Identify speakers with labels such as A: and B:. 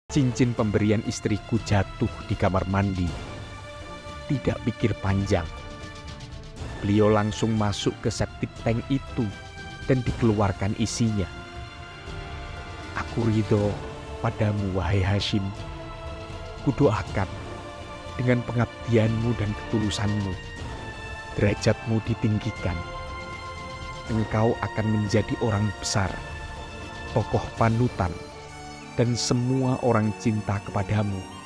A: Cincin pemberian istriku jatuh di kamar mandi. Tidak pikir panjang, beliau langsung masuk ke septic tank itu dan dikeluarkan isinya. Aku ridho padamu, wahai Hashim. Kudoakan dengan pengabdianmu dan ketulusanmu, derajatmu ditinggikan. Engkau akan menjadi orang besar, tokoh panutan, dan semua orang cinta kepadamu